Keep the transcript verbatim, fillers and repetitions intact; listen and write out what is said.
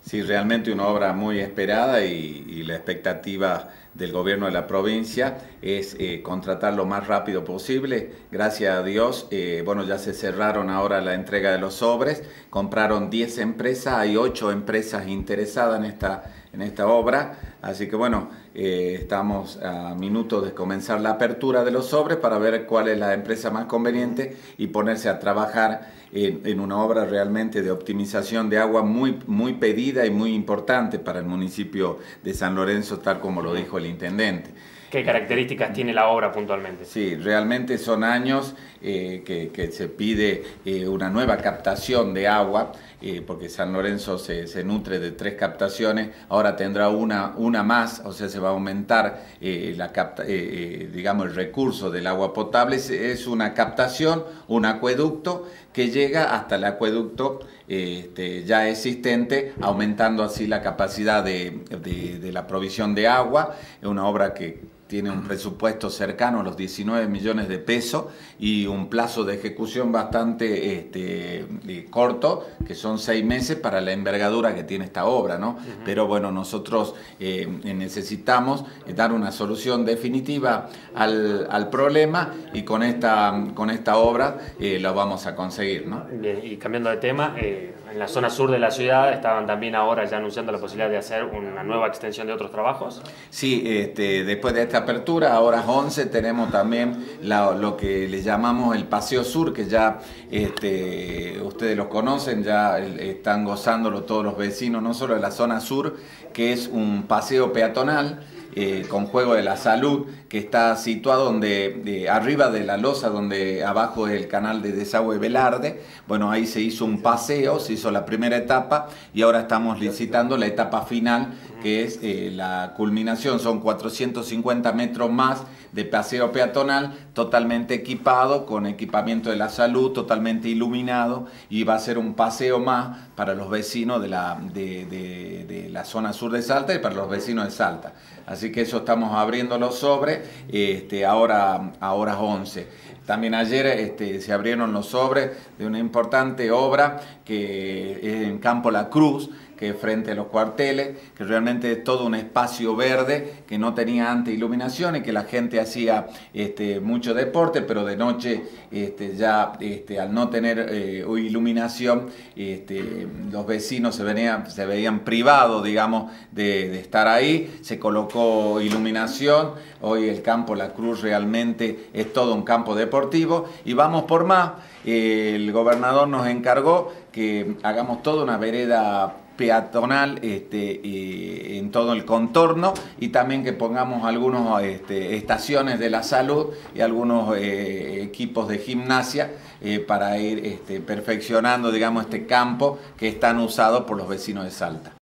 Sí, realmente una obra muy esperada y, y la expectativa del gobierno de la provincia es eh, contratar lo más rápido posible. Gracias a Dios, eh, bueno, ya se cerraron ahora la entrega de los sobres, compraron diez empresas, hay ocho empresas interesadas en esta, en esta obra, así que bueno, eh, estamos a minutos de comenzar la apertura de los sobres para ver cuál es la empresa más conveniente y ponerse a trabajar en, en una obra realmente de optimización de agua muy, muy pedida y muy importante para el municipio de San Lorenzo, tal como lo dijo el intendente. ¿Qué características tiene la obra puntualmente? Sí, realmente son años eh, que, que se pide eh, una nueva captación de agua, eh, porque San Lorenzo se, se nutre de tres captaciones, ahora tendrá una, una más, o sea, se va a aumentar eh, la capta, eh, eh, digamos, el recurso del agua potable. Es, es una captación, un acueducto que llega hasta el acueducto este, ya existente, aumentando así la capacidad de, de, de la provisión de agua. Es una obra que tiene un presupuesto cercano a los diecinueve millones de pesos y un plazo de ejecución bastante este, corto, que son seis meses para la envergadura que tiene esta obra, ¿no? Uh-huh. Pero bueno, nosotros eh, necesitamos dar una solución definitiva al, al problema y con esta, con esta obra eh, lo vamos a conseguir, ¿no? Bien, y cambiando de tema, eh, en la zona sur de la ciudad estaban también ahora ya anunciando la posibilidad de hacer una nueva extensión de otros trabajos. Sí, este, después de esta apertura, a horas once, tenemos también la, lo que le llamamos el Paseo Sur, que ya este, ustedes lo conocen, ya están gozándolo todos los vecinos, no solo de la zona sur, que es un paseo peatonal Eh, con Juego de la Salud, que está situado donde, eh, arriba de la losa, donde abajo es el canal de desagüe Velarde. Bueno, ahí se hizo un paseo, se hizo la primera etapa y ahora estamos licitando la etapa final, que es eh, la culminación, son cuatrocientos cincuenta metros más de paseo peatonal, totalmente equipado, con equipamiento de la salud, totalmente iluminado, y va a ser un paseo más para los vecinos de la, de, de, de la zona sur de Salta y para los vecinos de Salta. Así que eso estamos abriendo los sobres este, ahora a horas once. También ayer este, se abrieron los sobres de una importante obra que es en Campo La Cruz, que es frente a los cuarteles, que realmente es todo un espacio verde que no tenía antes iluminación y que la gente hacía este, mucho deporte, pero de noche este, ya este, al no tener eh, iluminación, este, los vecinos se, venían, se veían privados, digamos, de, de estar ahí. Se colocó iluminación, hoy el Campo La Cruz realmente es todo un campo deportivo y vamos por más. El gobernador nos encargó que hagamos toda una vereda peatonal este, eh, en todo el contorno y también que pongamos algunas este, estaciones de la salud y algunos eh, equipos de gimnasia eh, para ir este, perfeccionando, digamos, este campo que es tan usado por los vecinos de Salta.